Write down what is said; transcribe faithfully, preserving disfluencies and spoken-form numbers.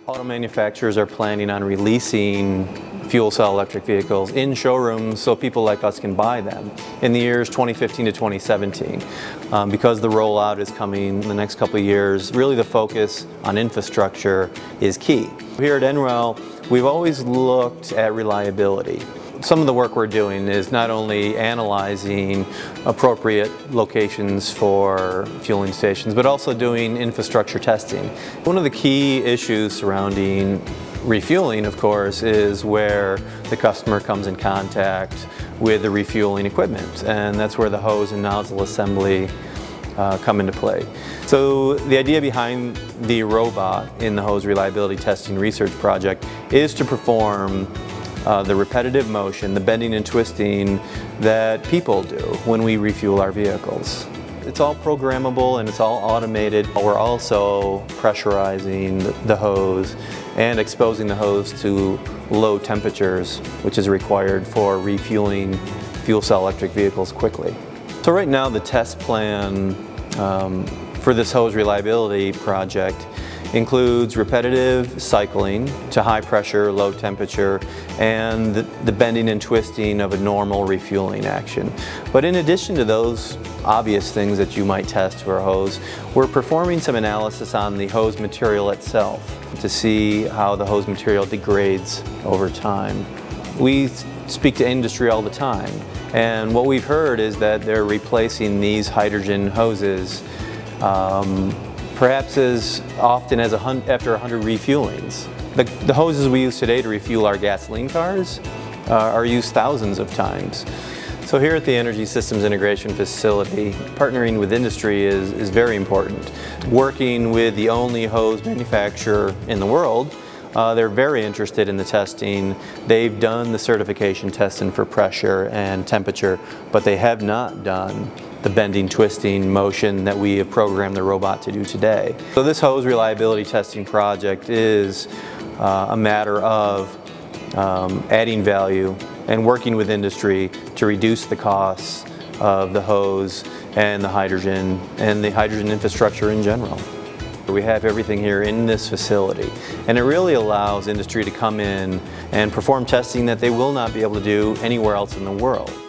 Auto manufacturers are planning on releasing fuel cell electric vehicles in showrooms so people like us can buy them in the years twenty fifteen to twenty seventeen. Um, because the rollout is coming in the next couple of years, really the focus on infrastructure is key. Here at N R E L, we've always looked at reliability. Some of the work we're doing is not only analyzing appropriate locations for fueling stations, but also doing infrastructure testing. One of the key issues surrounding refueling, of course, is where the customer comes in contact with the refueling equipment, and that's where the hose and nozzle assembly uh, come into play. So the idea behind the robot in the hose reliability testing research project is to perform Uh, the repetitive motion, the bending and twisting that people do when we refuel our vehicles. It's all programmable and it's all automated. We're also pressurizing the hose and exposing the hose to low temperatures, which is required for refueling fuel cell electric vehicles quickly. So right now the test plan um, for this hose reliability project includes repetitive cycling to high pressure, low temperature, and the, the bending and twisting of a normal refueling action. But in addition to those obvious things that you might test for a hose, we're performing some analysis on the hose material itself to see how the hose material degrades over time. We speak to industry all the time, and what we've heard is that they're replacing these hydrogen hoses um, perhaps as often as a hun after one hundred refuelings. The, the hoses we use today to refuel our gasoline cars uh, are used thousands of times. So here at the Energy Systems Integration Facility, partnering with industry is, is very important. Working with the only hose manufacturer in the world, uh, they're very interested in the testing. They've done the certification testing for pressure and temperature, but they have not done the bending, twisting motion that we have programmed the robot to do today. So this hose reliability testing project is uh, a matter of um, adding value and working with industry to reduce the costs of the hose and the hydrogen and the hydrogen infrastructure in general. We have everything here in this facility, and it really allows industry to come in and perform testing that they will not be able to do anywhere else in the world.